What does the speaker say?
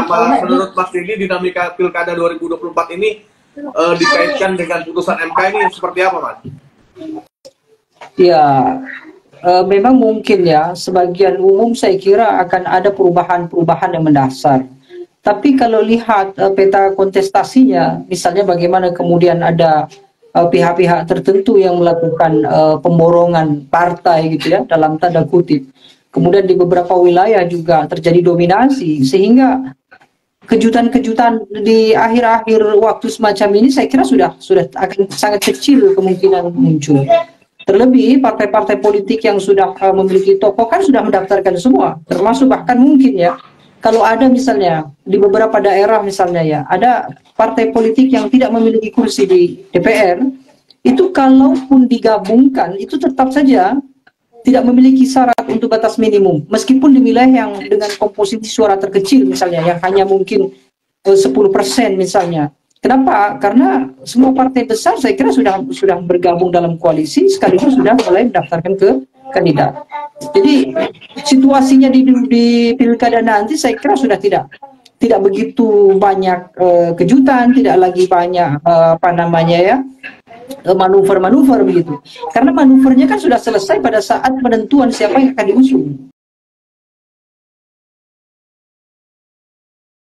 menurut Mas Didi dinamika Pilkada 2024 ini dikaitkan dengan putusan MK ini seperti apa, Mas? Ya, memang mungkin ya, sebagian umum saya kira akan ada perubahan-perubahan yang mendasar. Tapi kalau lihat peta kontestasinya, misalnya bagaimana kemudian ada pihak-pihak tertentu yang melakukan pemborongan partai gitu ya, dalam tanda kutip. Kemudian di beberapa wilayah juga terjadi dominasi, sehingga kejutan-kejutan di akhir-akhir waktu semacam ini saya kira sudah akan sangat kecil kemungkinan muncul. Terlebih partai-partai politik yang sudah memiliki tokoh kan sudah mendaftarkan semua, termasuk bahkan mungkin ya kalau ada misalnya di beberapa daerah misalnya ya ada partai politik yang tidak memiliki kursi di DPR, itu kalaupun digabungkan itu tetap saja tidak memiliki syarat untuk batas minimum, meskipun di wilayah yang dengan komposisi suara terkecil misalnya, yang hanya mungkin 10% misalnya. Kenapa? Karena semua partai besar saya kira sudah bergabung dalam koalisi, sekaligus sudah mulai mendaftarkan ke kandidat. Jadi situasinya di pilkada nanti saya kira sudah tidak begitu banyak kejutan, tidak lagi banyak manuver-manuver begitu. Karena manuvernya kan sudah selesai pada saat penentuan siapa yang akan diusung.